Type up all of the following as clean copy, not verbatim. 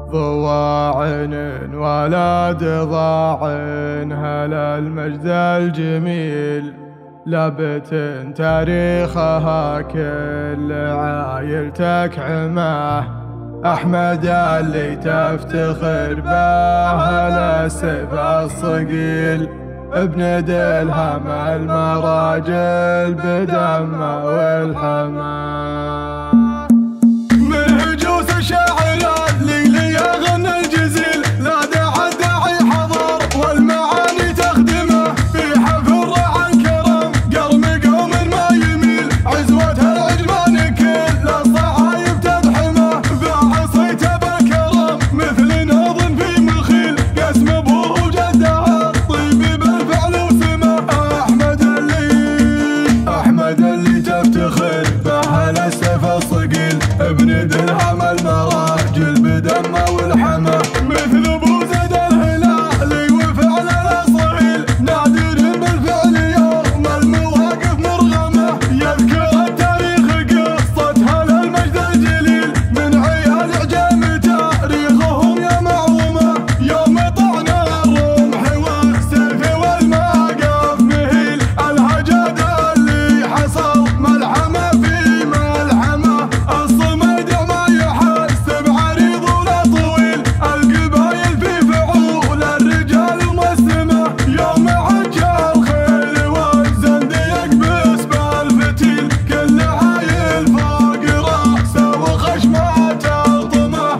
ضواعن ولد ضاعن هلا المجد الجميل لابت تاريخها كل عايلتك عماه. أحمد اللي تفتخر به هلا السيف الصقيل ابن دلهم المراجل بدمه والحماه. من هجوس الشاعر اللي يغنى الجزيل لا داعي الداعي حضر والمعاني تخدمه في حفل رعى الكرم قرم قوم ما يميل عزوة العجمان كل الصعايب تدحمه بعصيته بالكرم مثل ناظم في مخيل قسم ابوه وجده طيب بالفعل وسمه. احمد اللي تفتخر به السيف الصقيل ابن دلهم المراجل بدمه والحمى مثل ابو زيد الهلالي وفعل الاصيل نادر بالفعل يوم المواقف مرغمه. يذكر التاريخ قصة هلا المجد الجليل من عيال عجام تاريخهم يا معومه يوم طعن الرمح والسيف والماقف مهيل الهجاد اللي حصل ملحمه في ملحمه الصمد ما يحسب عريض ولا طويل القبايل في فعول الرجال مسمه يوم عج الخيل والزنديق باسم الفتيل كل عايل فوق راسه وخشمه تلطمه.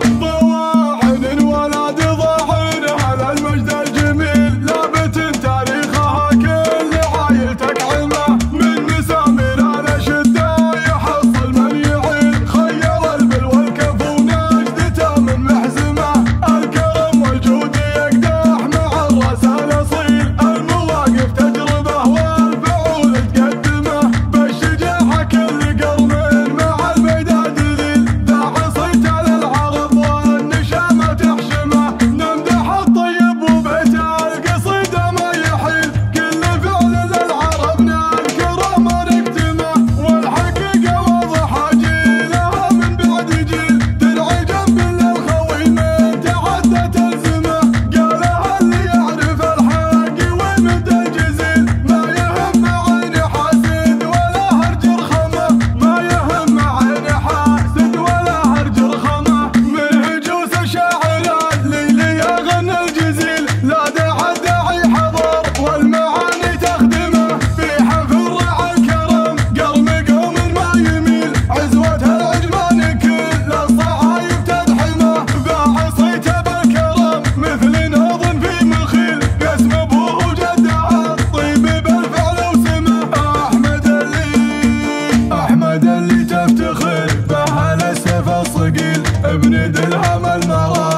ضواعن ولد ضاعن هلا المجد الجميل لابت تاريخها كل عايلتك عمه من مسامير الاشده يحصل من يعيل خير البل والكف ونجدته من محزمه الكرم والجود يقدح مع الراس الاصيل المواقف تجربه والفعول تقدمه بالشجاعه كل قرن مع الميدان ذليل ذا عصيت على العرب والنشامه تحشمه نمدح الطيب وبيت القصيده ما يحيل كل فعل للعرب نذكره ما نكتمه والحقيقه واضحه جيلها من بعد جيل درعي جنب للخوي من تعدى تلزمه قالها اللي يعرف الحق ويمد الجزيل ما يهم عين حاسد ولا هرج رخمه ما يهم عين حاسد ولا هرج رخمه. من هجوس الشاعر اللي يغنى الجزيل لا داعي الداعي حضر والمعاني تخدمه في حفل رعى الكرم قرم قوم ما يميل عزوة العجمان كل الصعايب تدحمه بعصيته بالكرم مثل ناظم في مخيل قسم ابوه وجده طيب بالفعل وسمه. احمد اللي تفتخر به السيف الصقيل ابن دلهم المراجل